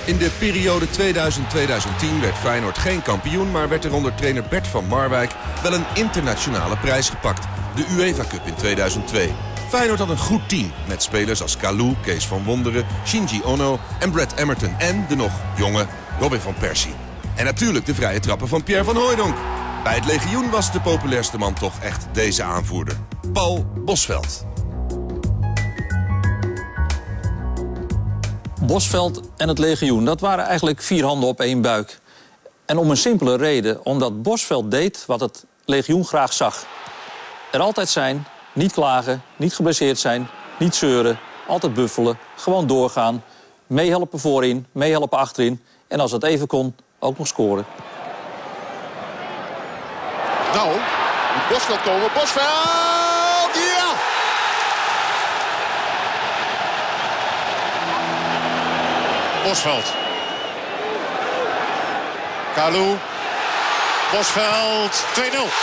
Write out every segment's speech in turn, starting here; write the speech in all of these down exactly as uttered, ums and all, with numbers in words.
In de periode tweeduizend tot tweeduizend tien werd Feyenoord geen kampioen, maar werd er onder trainer Bert van Marwijk wel een internationale prijs gepakt. De UEFA Cup in tweeduizend twee. Feyenoord had een goed team met spelers als Kalou, Kees van Wonderen, Shinji Ono en Brad Emerton en de nog jonge Robin van Persie. En natuurlijk de vrije trappen van Pierre van Hooijdonk. Bij het legioen was de populairste man toch echt deze aanvoerder, Paul Bosvelt. Bosvelt en het legioen, dat waren eigenlijk vier handen op één buik. En om een simpele reden, omdat Bosvelt deed wat het legioen graag zag. Er altijd zijn, niet klagen, niet geblesseerd zijn, niet zeuren, altijd buffelen, gewoon doorgaan, meehelpen voorin, meehelpen achterin en als het even kon, ook nog scoren. Nou, moet Bosvelt komen. Bosvelt! Ja! Bosvelt. Kalou. Bosvelt. twee nul.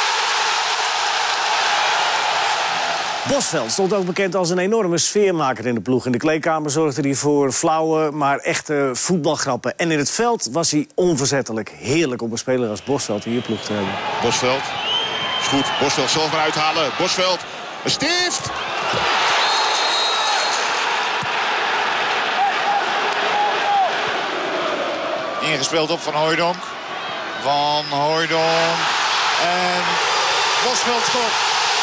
Bosvelt stond ook bekend als een enorme sfeermaker in de ploeg. In de kleedkamer zorgde hij voor flauwe, maar echte voetbalgrappen. En in het veld was hij onverzettelijk. Heerlijk om een speler als Bosvelt in je ploeg te hebben. Bosvelt. Is goed. Bosvelt zelf maar uithalen. Bosvelt. Een stift. Ingespeeld op Van Hooijdonk. Van Hooijdonk. En Bosvelt scoort.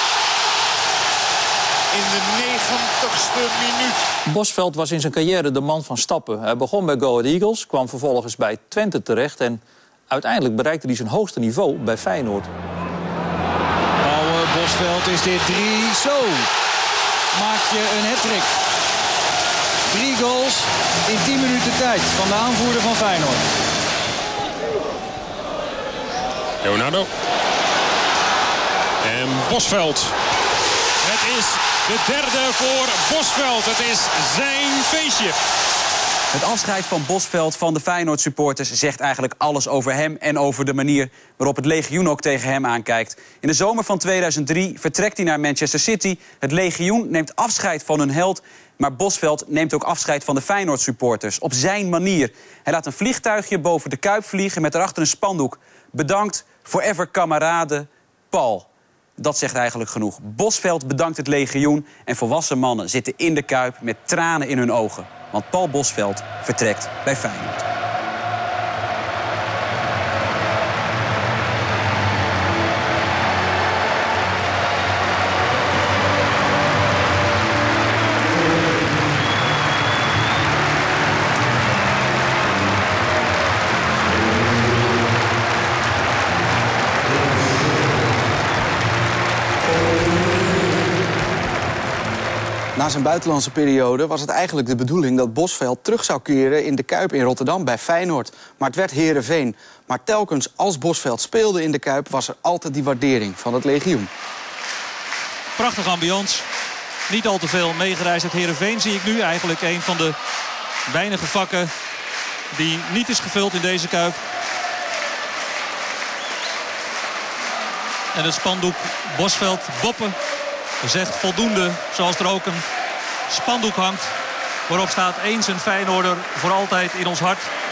In de negentigste minuut. Bosvelt was in zijn carrière de man van stappen. Hij begon bij Go Ahead Eagles, kwam vervolgens bij Twente terecht en uiteindelijk bereikte hij zijn hoogste niveau bij Feyenoord. Paul Bosvelt is dit drie. Zo maak je een hattrick. Drie goals in tien minuten tijd van de aanvoerder van Feyenoord. Leonardo. En Bosvelt. Het is de derde voor Bosvelt. Het is zijn feestje. Het afscheid van Bosvelt van de Feyenoord supporters zegt eigenlijk alles over hem en over de manier waarop het legioen ook tegen hem aankijkt. In de zomer van tweeduizend drie vertrekt hij naar Manchester City. Het legioen neemt afscheid van hun held, maar Bosvelt neemt ook afscheid van de Feyenoord supporters op zijn manier. Hij laat een vliegtuigje boven de Kuip vliegen met erachter een spandoek. Bedankt, forever kameraden, Paul. Dat zegt eigenlijk genoeg. Bosvelt bedankt het legioen en volwassen mannen zitten in de Kuip met tranen in hun ogen. Want Paul Bosvelt vertrekt bij Feyenoord. Na zijn buitenlandse periode was het eigenlijk de bedoeling dat Bosvelt terug zou keren in de Kuip in Rotterdam bij Feyenoord. Maar het werd Heerenveen. Maar telkens als Bosvelt speelde in de Kuip was er altijd die waardering van het legioen. Prachtige ambiance. Niet al te veel meegereisd uit Heerenveen zie ik nu. Eigenlijk een van de weinige vakken die niet is gevuld in deze Kuip. En het spandoek Bosvelt Boppen zegt voldoende, zoals er ook een spandoek hangt waarop staat eens een Feyenoorder voor altijd in ons hart.